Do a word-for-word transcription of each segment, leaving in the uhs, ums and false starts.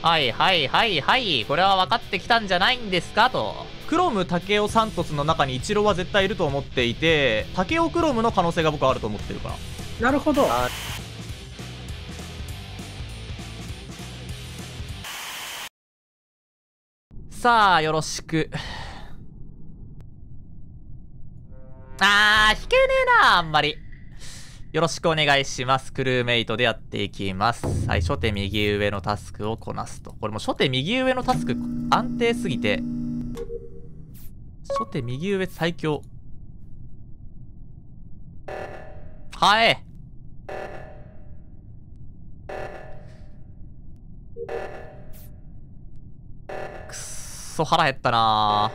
はいはいはいはい。これは分かってきたんじゃないんですかと。クロム、タケオ、サントスの中にイチローは絶対いると思っていて、タケオ、クロムの可能性が僕はあると思ってるから。 なるほど。 さあ、よろしく。あー、引けねえな、あんまり。よろしくお願いします。クルーメイトでやっていきます。はい、初手右上のタスクをこなすと。これも初手右上のタスク安定すぎて、初手右上最強。はい。くっそ腹減ったな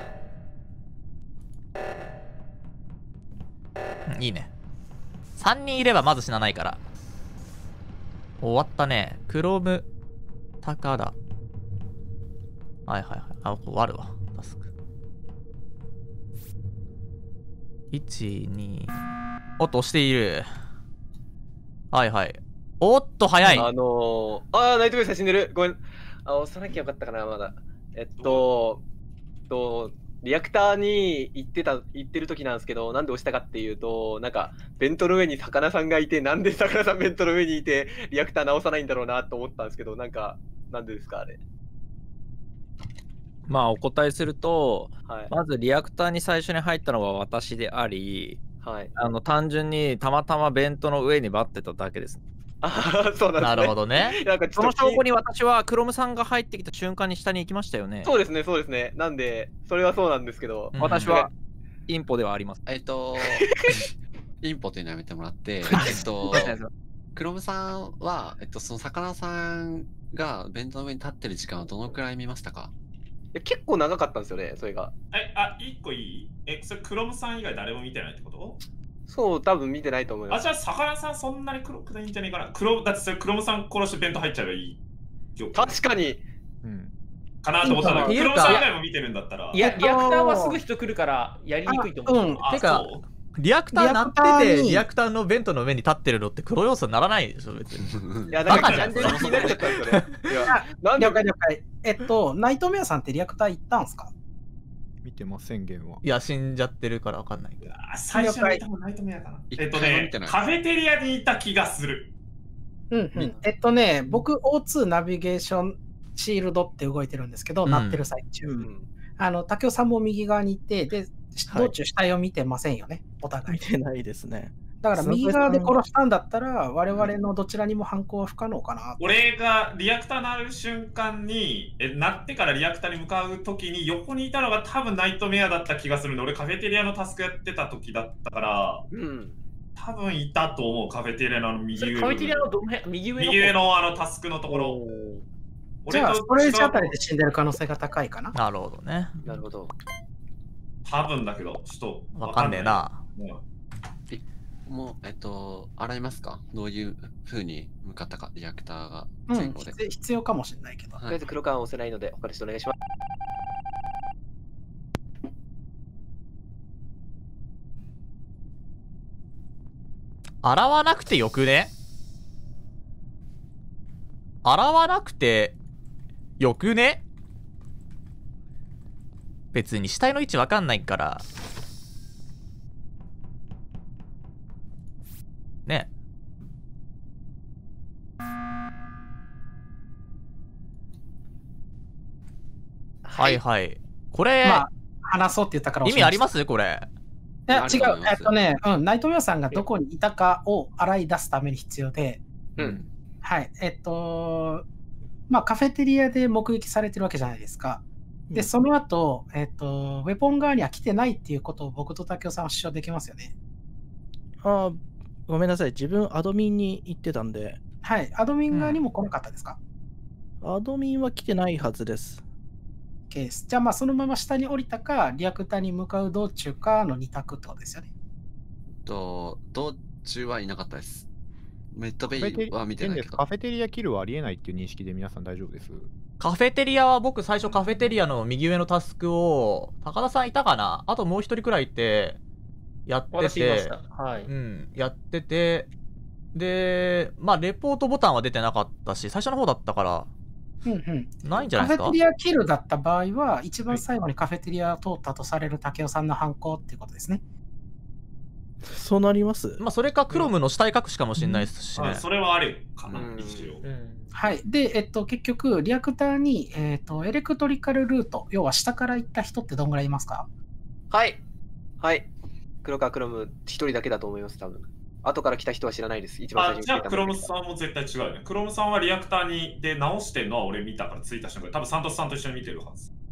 ぁ。いいね。さんにんいればまず死なないから。終わったね。クロム、高田。はいはいはい。あ、ここあるわ。タスク。いち、に。おっと、押している。はいはい。おっと、早い。 あのー、あー、ナイトメイさん死んでる。ごめん。あ、押さなきゃよかったかな、まだ。えっと、と、リアクターに行ってた、行ってる時なんですけど、なんで押したかっていうと、なんか、ベントの上に魚さんがいて、なんで魚さんベントの上にいて、リアクター直さないんだろうなと思ったんですけど、なんか、なんでですか、あれ。 まあお答えすると、 はい、 まずリアクターに最初に入ったのは私であり、 はい、 あの単純にたまたまベントの上に待ってただけです。 ああ、そうなんですね。 なるほどね。 なんかちそのょっと証拠に私はクロムさんが入ってきた瞬間に下に行きましたよね。 そうですね、そうですね。なんで、それはそうなんですけど、 うん、 私はインポではあります。 えっと、インポというのやめてもらって、えっと、クロムさんは、えっと、その魚さんがベントの上に立ってる時間はどのくらい見ましたか？ いや結構長かったんですよね、それが。 え、あ、一個いい？え、それクロムさん以外誰も見てないってこと？ そう、多分見てないと思いまあ、 す。 じゃあ、魚さんそんなに黒くないんじゃないかな。黒、だってそれクロムさん殺してベント入っちゃえばいい。 確かに。 うん。 かなと思ったら、 っていうかクロムさん以外も見てるんだったら。 いや、リアクターはすぐ人来るからやりにくいと思う。 うん。てか、リアクター鳴ってて、リアクターのベントの上に立ってるのって黒要素にならないでしょ、別に。 いや、だからなんで気になっちゃったんですよね。いや、なんで了解了解。えっと、ナイトメアさんってリアクター行ったんすか？ 見てません、ゲームは。 いや、死んじゃってるから分かんないけど。 最初に多分ナイトメアかな。えっとね、カフェテリアにいた気がする。 うんうん。えっとね、僕、オーツー ナビゲーションシールドって動いてるんですけど、鳴ってる最中。あの、竹雄さんも右側にいて、で、道中死体を見てませんよね、お互い。 見てないですね。 だから右側で殺したんだったら、我々のどちらにも犯行は不可能かな。 俺がリアクター鳴る瞬間に、え、鳴ってからリアクターに向かうときに横にいたのが多分ナイトメアだった気がするんで、俺カフェテリアのタスクやってた時だったから、 うん、 多分いたと思う、カフェテリアの右上。 カフェテリアのどの辺？右上の右上のあのタスクのところ。 じゃあ、ストレージあたりで死んでる可能性が高いかな。 なるほどね。 なるほど。 多分だけど、ちょっとわかんねえな。 もう、えっと、洗いますか？どういう風に向かったか、リアクターがうん、 前後で。 必要かもしれないけど。 とりあえず黒缶は押せないので、他の人お願いします。 洗わなくてよくね？洗わなくてよくね？別に死体の位置わかんないから。ね。はいはい。これ、 まあ、話そうって言ったから意味ありますこれ。 いや、違う。えっとね、うん、ナイトメアさんがどこにいたかを洗い出すために必要で、 うん。 はい。えっと、まあ、カフェテリアで目撃されてるわけじゃないですか。で、その後、えっと、ウェポン側には来てないっていうことを僕と竹雄さんは主張できますよね。 ああ、ごめんなさい。自分、アドミンに行ってたんで。 はい。アドミン側にも来なかったですか？ うん、アドミンは来てないはずです。 ケース。じゃあ、まあ、そのまま下に降りたか、リアクターに向かう道中かのに択ってことですよね。 と、道中はいなかったです。メッドベイは見てないけど。 カフェテリアキルはありえないっていう認識で皆さん大丈夫です？ カフェテリアは僕最初カフェテリアの右上のタスクを、高田さんいたかな？あともう一人くらいいて、やってて、 はい、 うん、やってて、で、まあ、レポートボタンは出てなかったし、最初の方だったから、 うんうん。 ないんじゃないですか。 カフェテリアキルだった場合は、一番最後にカフェテリアを通ったとされる竹雄さんの犯行っていうことですね。 そうなります。 まあそれかクロムの死体隠しかもしれないですしね。 あそれはあるかな、一応。 はい。で、えっと、結局、リアクターに、えっと、エレクトリカルルート、要は下から行った人ってどんぐらいいますか？ はい。はい。黒川クロム、一人だけだと思います、多分。後から来た人は知らないです。一番最初に。 じゃあ、クロムさんも絶対違うよね。クロムさんはリアクターにで直してるのは俺見たから着いた瞬間、多分サントスさんと一緒に見てるはず。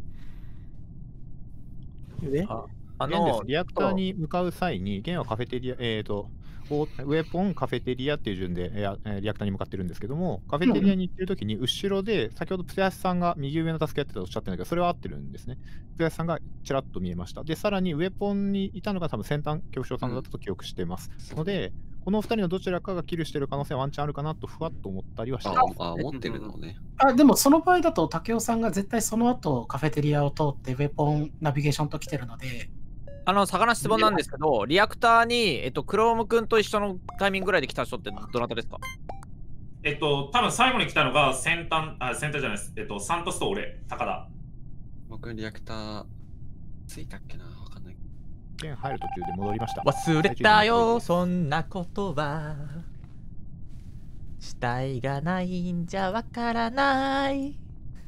えああのリアクターに向かう際に、ゲンはカフェテリア、えっ、ー、と、ウェポン、カフェテリアっていう順で、えー、リアクターに向かってるんですけども、カフェテリアに行ってるときに、後ろで、先ほどプテヤスさんが右上のタスクやってたとおっしゃってるんだけど、それは合ってるんですね。プテヤスさんがちらっと見えました。で、さらにウェポンにいたのが多分先端恐怖症さんだったと記憶してます。うん、ので、このふたりのどちらかがキルしてる可能性はワンチャンあるかなとふわっと思ったりはしてます。 ああ、思ってるのね。 あ、でもその場合だと、竹雄さんが絶対その後カフェテリアを通ってウェポンナビゲーションと来てるので、 あの、魚質問なんですけど、リアクターに、えっと、クローム君と一緒のタイミングぐらいで来た人ってどなたですか？ えっと、多分最後に来たのが先端、あ、先端じゃないです。えっと、サントスと俺、高田。 僕、リアクター、ついたっけな、わかんない。 剣入る途中で戻りました。 忘れたよ、そんなことは。死体がないんじゃわからない。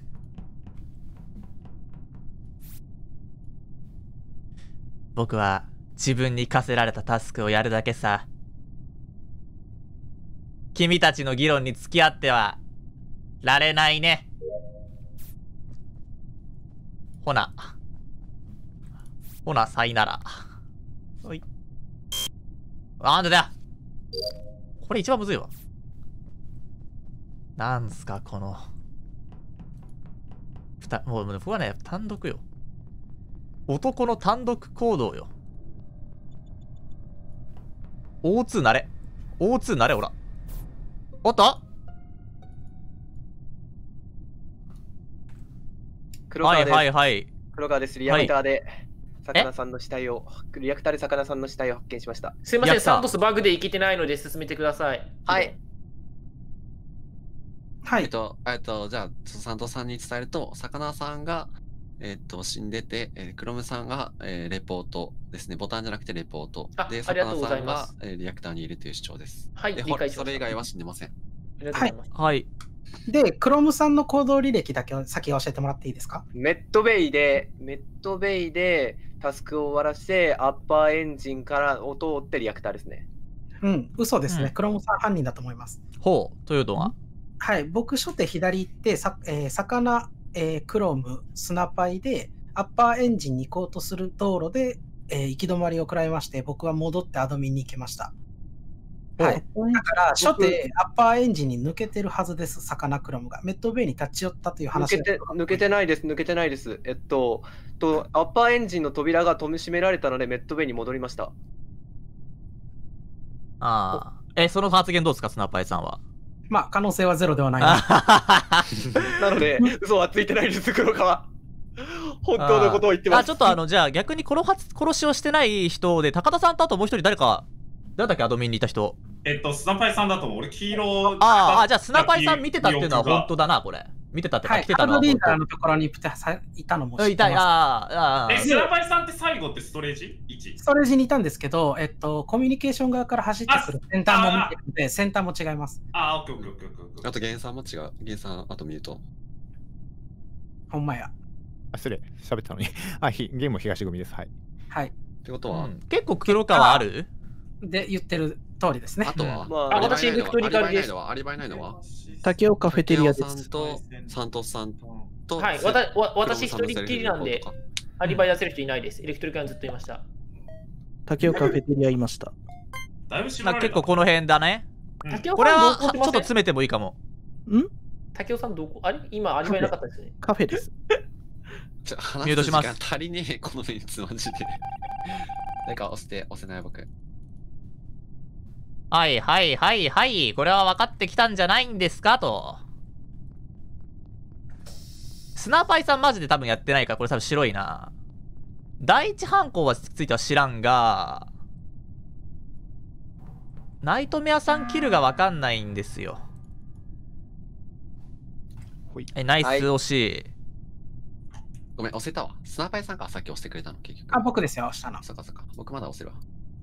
僕は自分に課せられたタスクをやるだけさ。君たちの議論に付き合ってはられないね。ほな。ほな、さいなら。おい。あんただよ。これ一番むずいわ。なんすか、この。ふた、もう、僕はね、単独よ。男の単独行動よ。オーツー なれ。オーツー なれ、ほら。おっとはいはいはい。 黒川です。リアクターで、魚さんの死体を、リアクターで魚さんの死体を発見しました。 すいません、サントスバグで生きてないので進めてください。 はい。 はい。 えっと、えっと、じゃあ、サントスさんに伝えると、魚さんが、えっと、死んでて、えー、クロムさんが、えー、レポートですね。ボタンじゃなくてレポート。で、 ありがとうござい魚ますさんが、えー、リアクターにいるという主張です。 はい、 で、 理解しました。 それ以外は死んでません。 はい。 はい。 で、クロムさんの行動履歴だけ先教えてもらっていいですか？ メットベイで、メットベイでタスクを終わらせて、アッパーエンジンからを通ってリアクターですね。 うん、嘘ですね。うん、クロムさん犯人だと思います。 ほう、というのは？ はい、僕、初手左行って、さえー、魚、えー、クロム、スナパイで、アッパーエンジンに行こうとする道路で、えー、行き止まりを食らいまして、僕は戻ってアドミンに行きました。はい。だから、初手、アッパーエンジンに抜けてるはずです、魚クロムが。メットベイに立ち寄ったという話抜けて、抜けてないです、抜けてないです。えっと、とアッパーエンジンの扉が止め閉められたので、メットベイに戻りました。 ああ。え、その発言どうですか、スナッパイさんは。 まあ、可能性はゼロではないなので、嘘はついてないです、黒川。本当のことを言ってます。 あ、ちょっとあの、じゃあ逆に殺殺しをしてない人で、高田さんとあともう一人誰か、誰だっけ、アドミンにいた人。 えっと、スナパイさんだと思う。俺、黄色。 ああ、じゃあスナパイさん見てたっていうのは本当だな、これ。見てたってか、来てたのは。 ハードリーダーのところにいたのも知ってます。 いた、ああ、 え、スナパイさんって最後ってストレージ ?いち。 ストレージにいたんですけど、えっと、コミュニケーション側から走ってくる先端も見てるので、先端も違います。 ああ、オッケーオッケーオッケーオッケー。 あと、ゲンさんも違う。ゲンさん、あと見ると。 ほんまや。 あ、失礼、喋ったのに。あ、ひゲームも東組です。はい。 はい。 ってことは、うん、 結構黒川あるで言ってる通りですね。 あとは、 まあ、あ私、エレクトリカルです。 アリバイないのは竹尾カフェテリアです。 さんと、サントスさんと、 はい、わたわ私一人っきりなんで、アリバイ出せる人いないです。エレクトリカルずっといました。 竹尾カフェテリアいました。 だいぶま結構この辺だね。 竹尾これはちょっと詰めてもいいかも。 ん竹尾さんどこあれ今アリバイなかったですね。 カフェです。 ちょ話す時間足りねえ、このメンツマジで。なんか押して、押せない僕。 はいはいはいはい。これは分かってきたんじゃないんですかと。スナーパイさんマジで多分やってないから、これ多分白いな。第一犯行はついては知らんが、ナイトメアさんキルが分かんないんですよ。 え、ナイス惜しい。 ごめん、押せたわ。スナーパイさんか、さっき押してくれたの、結局。 あ、僕ですよ、押したの。 そっかそっか。僕まだ押せるわ。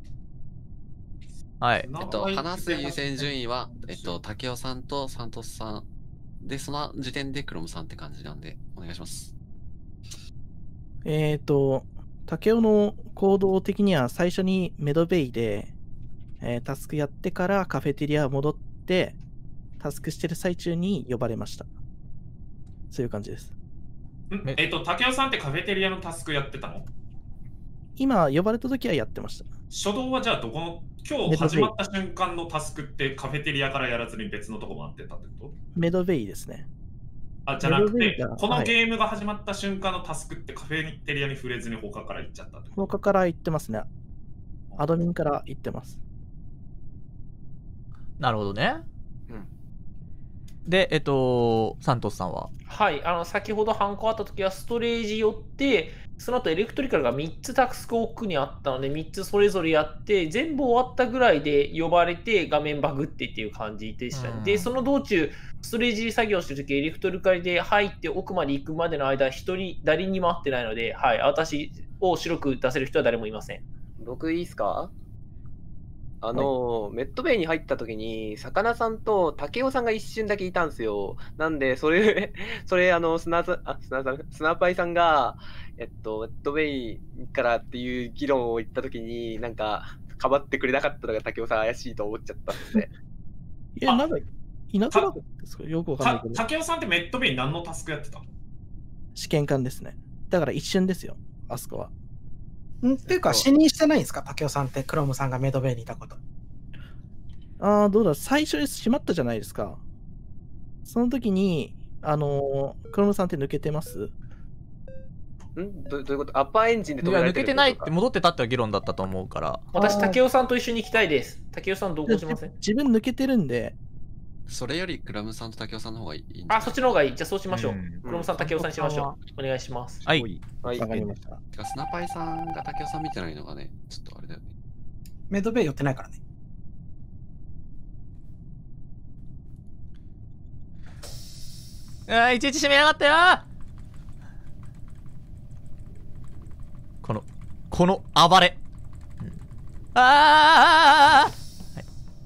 はい。 えっと、話す優先順位は、えっと、竹雄さんとサントスさん。で、その時点でクロムさんって感じなんで、お願いします。 えっと、竹雄の行動的には最初にメドベイで、えータスクやってからカフェテリア戻って、タスクしてる最中に呼ばれました。そういう感じです。 んえっと、竹雄さんってカフェテリアのタスクやってたの？ 今、呼ばれた時はやってました。 初動はじゃあどこの、今日始まった瞬間のタスクってカフェテリアからやらずに別のとこ回ってたってこと？ メドベイですね。 あ、じゃなくてメドベイが、 このはいゲームが始まった瞬間のタスクってカフェテリアに触れずに他から行っちゃったってこと？ 他から行ってますね。アドミンから行ってます。 なるほどね。 うんで、えっと、サントスさんははい、あの先ほどハンコあった時はストレージ寄って、その後エレクトリカルがみっつタスク奥にあったので、みっつそれぞれやって、全部終わったぐらいで呼ばれて画面バグってっていう感じでしたね。 うんで、その道中、ストレージ作業してる時エレクトリカルで入って奥まで行くまでの間、一人、誰にも会ってないので、はい、私を白く出せる人は誰もいません。 僕いいっすか？あの、メッドベイに入った時に、魚さんと竹雄さんが一瞬だけいたんですよ。なんで、それ、それ、あの、スナーさん、あ、スナーさん、スナーパイさんが、えっと、メッドベイからっていう議論を言った時に、なんか、かばってくれなかったのが竹雄さん怪しいと思っちゃったんですね。 いや、なんか、いなくなったんですか？よくわかんないたけど。 竹雄さんってメッドベイ何のタスクやってたの？ 試験官ですね。だから一瞬ですよ、あそこは。 んっていうか、視認してないんですか、竹雄さんって、クロムさんがメドベイにいたこと。 ああ、どうだ、最初に閉まったじゃないですか。その時に、あのー、クロムさんって抜けてます？ んどどういうこと？アッパーエンジンでいや抜けてないって戻ってたって議論だったと思うから。 私、竹雄さんと一緒に行きたいです。竹雄さん、同行しません？ 自分抜けてるんで。 それよりクラムさんと竹雄さんの方がいいんじゃない？ あ、そっちの方がいい。じゃあそうしましょう。 うんクロムさん、竹雄さんにしましょう。お願いします。 はい。 はい。 わかりました。 てか、スナパイさんが竹雄さん見てないのがね、ちょっとあれだよね。 メドベイ寄ってないからね。 あーいちいち締めやがったよ。このこの暴れ、うん、あー、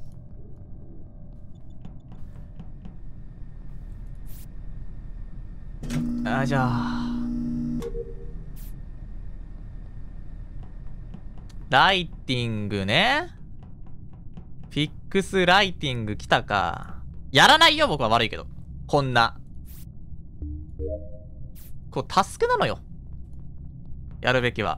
はい、あーじゃあライティングね。フィックスライティング来たか。やらないよ僕は。悪いけどこんなこうタスクなのよ、やるべきは。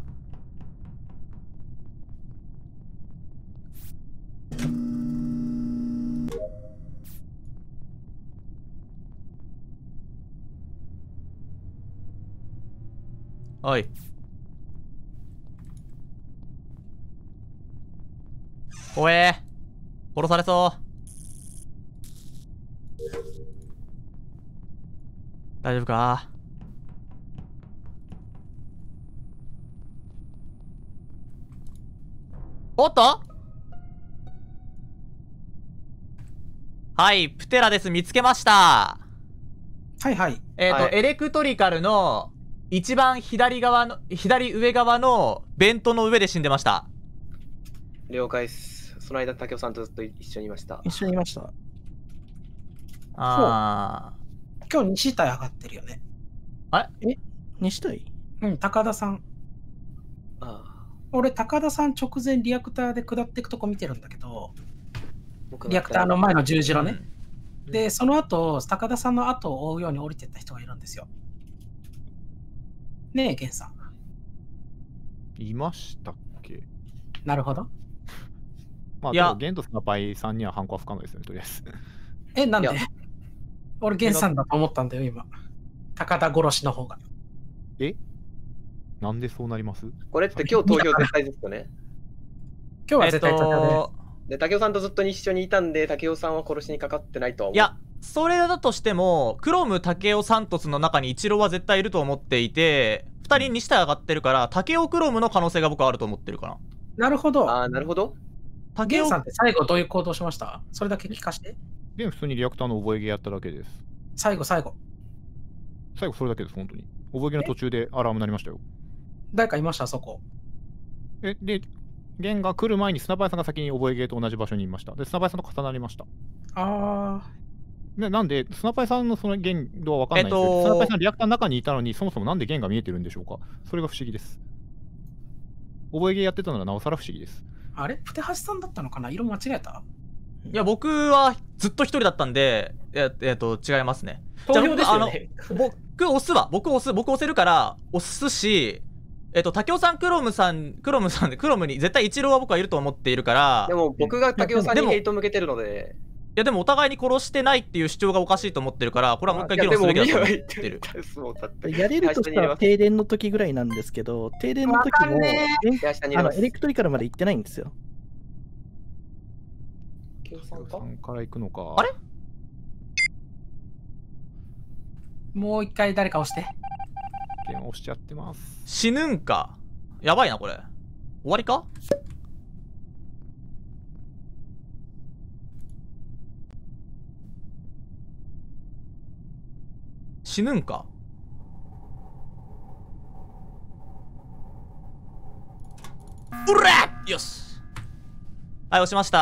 おいおえー、殺されそう。大丈夫か？おっと、はい、プテラです。見つけました。 はいはい。 えっ、と、 はいエレクトリカルの一番左側の、左上側のベントの上で死んでました。 了解っす。その間、竹雄さんとずっと一緒にいました。 一緒にいました。 あ今日西体上がってるよね。 西体？ うん、高田さん。 ああ、 俺、高田さん直前リアクターで下っていくとこ見てるんだけど、 僕リアクターの前の十字ー、 路ね。で、その後、高田さんの後を追うように降りてった人がいるんですよ。ねえ、ゲンさん。 いましたっけ？ なるほど。 まあ、 いやでもゲンとスナパイさんには反抗は不可能ですよね、とりあえず。 え、なんでいや俺、ゲンさんだと思ったんだよ、今。高田殺しの方が。 えなんでそうなります？ これって今日投票絶対ですよね。 今日はえっ絶対高田で。 とで、竹雄さんとずっと一緒にいたんで、竹雄さんは殺しにかかってないとは思う。 いや、それだとしても、クロム、タケオ、サントスの中にイチローは絶対いると思っていて、ふたりに下上がってるから、タケオ、クロムの可能性が僕はあると思ってるかな。 なるほど。 ああ、なるほど。 タケオゲンさんって最後どういう行動しました？それだけ聞かして。 ゲン普通にリアクターの覚え毛やっただけです。 最後、最後。 最後それだけです、本当に。覚え毛の途中でアラーム鳴りましたよ。 誰かいました、そこ。 え、で、ゲンが来る前にスナパイさんが先に覚え毛と同じ場所にいました。で、スナパイさんと重なりました。 ああ。 でなんで、スナパイさんのその言動は分かんないんですけど、えっと、スナパイさんリアクターの中にいたのに、そもそもなんでゲンが見えてるんでしょうか。それが不思議です。覚え毛やってたのがなおさら不思議です。あれプテハシさんだったのかな、色間違えた。 いや、僕はずっと一人だったんで、えっ、えー、と、違いますね。 投票ですよね。 僕押すわ。僕押す。僕押せるから、押すし、えっ、と、竹雄さん、クロムさん、クロムさんで、クロムに絶対一郎は僕はいると思っているから。 でも僕が竹雄さんにヘイト向けてるので。 いや、でもお互いに殺してないっていう主張がおかしいと思ってるから、これはもう一回議論すべきだと思ってる。 やれるとしたら停電の時ぐらいなんですけど、停電の時もあのエレクトリカルまで行ってないんですよ。 さんから行くのか。 あれもう一回誰か押して。 ゲーム押しちゃってます。 死ぬんか。やばいな、これ。終わりか。死ぬんか。うらっよし。はい、押しました。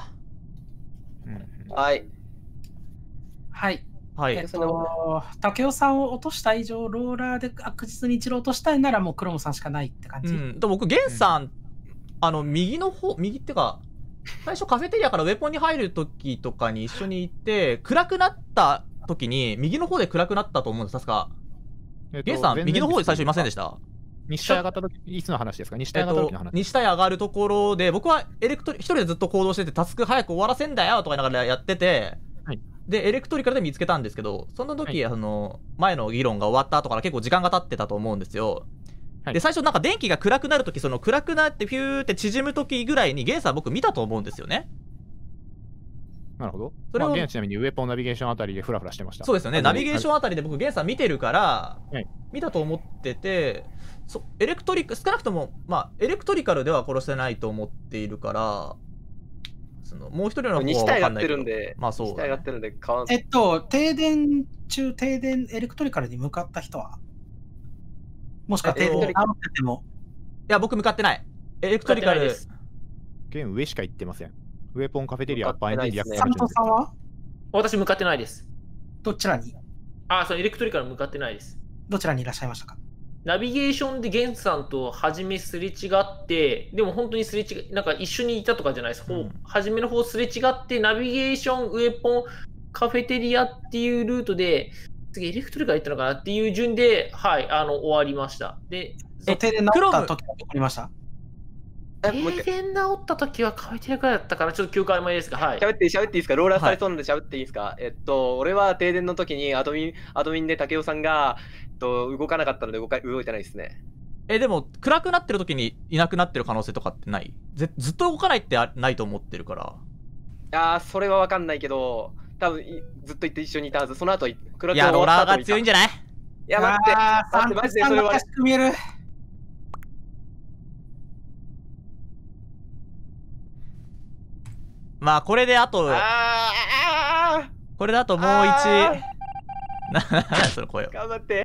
はい。 はい。 はい。 えっと、竹雄さんを落とした以上、ローラーで確実に一郎落としたいなら、もうクロムさんしかないって感じ。 うん。で僕、ゲンさん、うん、あの、右の方、右ってか、最初カフェテリアからウェポンに入るときとかに一緒に行って、暗くなったときに、右の方で暗くなったと思うんです、確か。えっと、ゲンさん、右の方で最初いませんでした？ 西体上がった時、いつの話ですか？西体上がった時の話。えっと、 西体上がるところで、僕はエレクトリ、一人でずっと行動してて、タスク早く終わらせんだよとか言いながらやってて、はい、で、エレクトリカルで見つけたんですけど、その時、はい、あの、前の議論が終わった後から結構時間が経ってたと思うんですよ。はい、で、最初なんか電気が暗くなるとき、その暗くなってピューって縮むときぐらいにゲンさん僕見たと思うんですよね。 なるほど。それを、まあ、ゲンちなみにウェポンナビゲーションあたりでフラフラしてました。 そうですよね。ナビゲーションあたりで僕ゲンさん見てるから、はい、見たと思ってて、そエレクトリ少なくとも、まあ、エレクトリカルでは殺せないと思っているから、そのもう一人の方は分かんないけど。まあそう、ね。 に体上がってるんで変わんえっと、停電中、停電エレクトリカルに向かった人はもしくは停電に煽ってても。 いや、僕向かってない。エレクトリカル。 ゲーム上しか行ってません。ウェポンカフェテリア、バインデリア、 サムトさんは私向かってないです。 どちらに？ あ、そう、エレクトリカル向かってないです。 どちらにいらっしゃいましたか？ ナビゲーションでゲンさんと初めすれ違って、でも本当にすれ違い、なんか一緒にいたとかじゃないです。うん、初めの方すれ違って、ナビゲーション、ウェポン、カフェテリアっていうルートで、次エレクトリカル行ったのかなっていう順で、はい、あの、終わりました。で、 え、停電治った時はどこにいました？ 停電治った時はカフェテリアからだったから、ちょっと記憶曖昧ですが、はい。 喋って、喋っていいですか？ローラーされそうなんで喋っていいですか？はい、えっと、俺は停電の時にアドミン、アドミンで竹雄さんが、えっと、動かなかったので動か動いてないですね。 え、でも、暗くなってる時にいなくなってる可能性とかってない？ずずっと動かないってないと思ってるから。 ああ、それは分かんないけど、多分ずっと一緒にいたはず。その後、 暗くなった後いや、ローラーが強いんじゃない？いや、待って、待って、マジでそれは。 見える。 まあこれであとこれであともう一な何その声を頑張って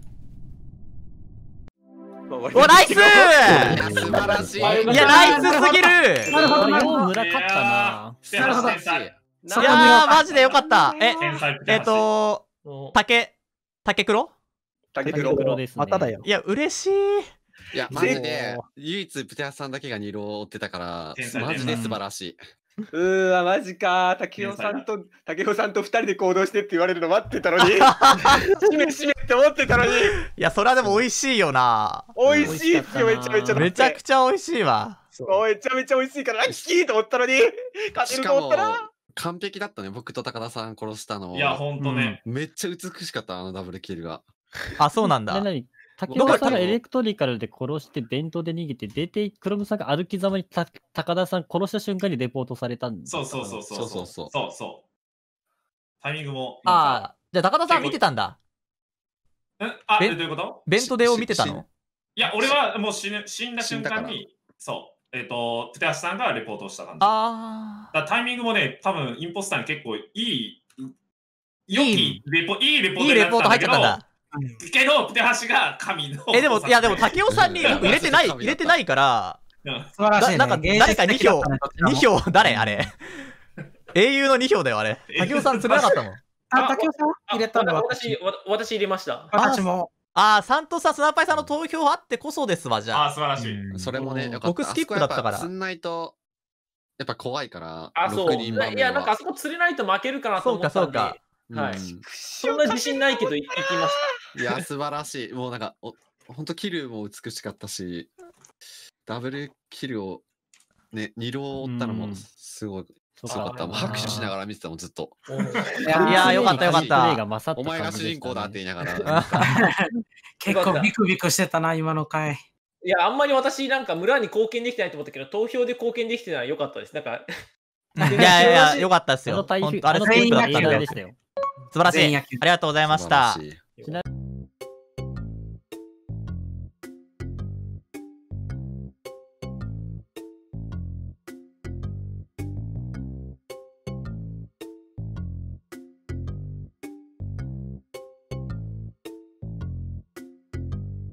おナイスー素晴らしい。いやナイスすぎる。 なるほどなるほど。 村勝ったな。 なるほど。いやーマジでよかった。ええっと竹竹黒竹黒ですね。まただよ。 いや嬉しい。 いやマジで唯一プテハさんだけがに色を追ってたからマジで素晴らしい。 うーわ、マジか。竹雄さんと、竹雄さんと二人で行動してって言われるの待ってたのに。しめしめって思ってたのに。いや、それはでも美味しいよな。 美味しいっすよ、めちゃめちゃ。 めちゃくちゃ美味しいわ。 めちゃめちゃ美味しいから、ラッキーと思ったのに。勝てると思ったら。 完璧だったね、僕と高田さん殺したの。 いや、ほんとね。 めっちゃ美しかった、あのダブルキルが。 あ、そうなんだ。 竹雄さんがエレクトリカルで殺して弁当で逃げて出てクロムさんが歩きざまにた高田さん殺した瞬間にレポートされたんで。 そうそうそうそうそうそうそうそうタイミングもああじゃあ高田さん見てたんだ。 んあどういうこと？ ベントデを見てたの？ いや俺はもう死ぬ死んだ瞬間にそうえっ、ー、とプテアシさんがレポートをした感じ。 ああタイミングもね多分インポスターに結構いい良きレポいいレポートいいレポート入っちゃったんだ。 けど、プテハシが神の。 え、でも、いや、でも、竹雄さんに入れてない、入れてないから、 素晴らしいね。 なんか、誰かに票、に票、誰あれ。英雄のに票だよ、あれ。竹雄さん釣れなかったもん。 あ、竹雄さん入れたの私、私入れました。 私も。 ああ、サントさん、スナーパイさんの投票あってこそですわ、じゃあ。 あ、素晴らしい。 それもね、 僕スキップだったから。 釣んないと、やっぱ怖いから、 あ、そう。 ろくにんばんめは。 いや、なんかあそこ釣れないと負けるかなと思ったんで。 そうか、 そうか。はい。そんな自信ないけど、行きました。 いや、素晴らしい。もうなんか、ほんとキルも美しかったし、ダブルキルをね、に浪追ったのもすごい。すごかった。もう拍手しながら見てたもん、ずっと。 いやー、よかったよかった。 お前が主人公だって言いながら。 結構ビクビクしてたな、今の回。 いや、あんまり私なんか村に貢献できてないと思ったけど、投票で貢献できてない良かったです。なんか。 いやいやいや、よかったですよ。あれ、スキップだったんで。素晴らしい。ありがとうございました。